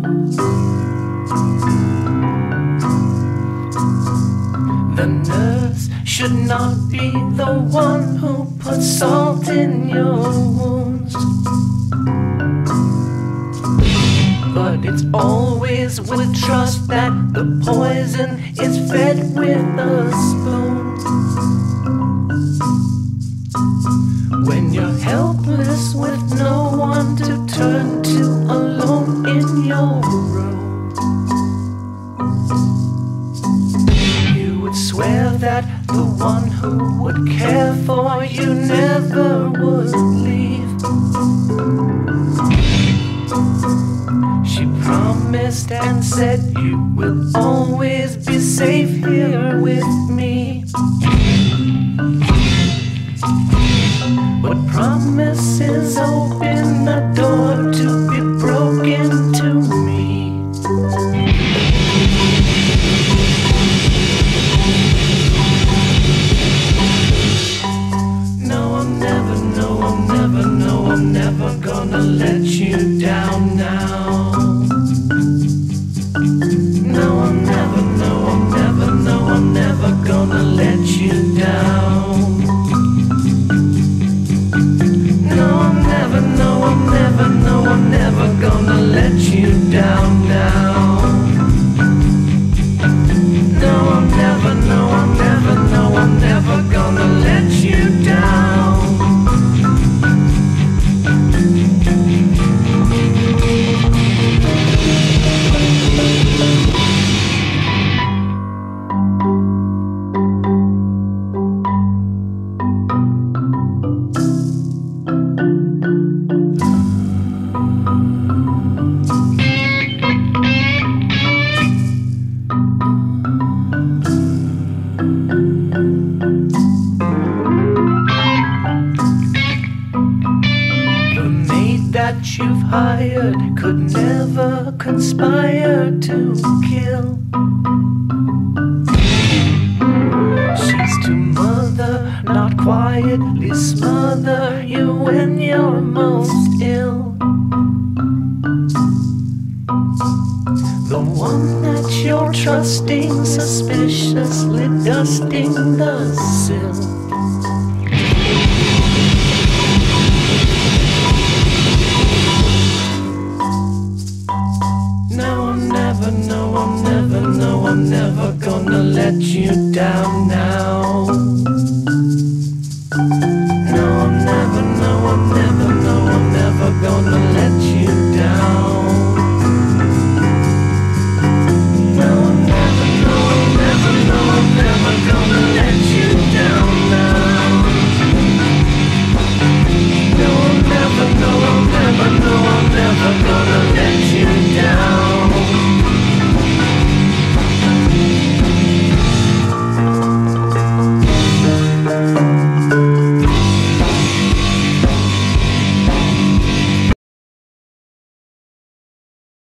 The nurse should not be the one who puts salt in your wounds, but it's always with trust that the poison is fed with a spoon. When you're helpless with no one to turn to, alone in your room, you would swear that the one who would care for you never would leave. She promised and said you will always be safe here with me. But promises open a door to be broken to me. No, I'm never gonna let you down now. No, I'm never gonna let you down. I'm never gonna let you down now. No, I'm never gonna let you down. That you've hired could never conspire to kill. She's to mother, not quietly smother you when you're most ill. The one that you're trusting, suspiciously dusting the sill. I'm never gonna let you down now.